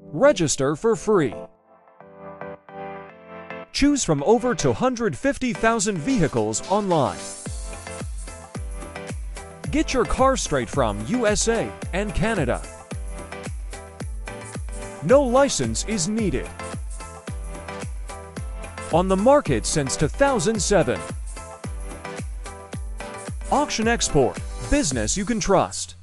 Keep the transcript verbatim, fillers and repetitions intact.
Register for free. Choose from over two hundred fifty thousand vehicles online. Get your car straight from U S A and Canada. No license is needed. On the market since two thousand seven. Auction Export, business you can trust.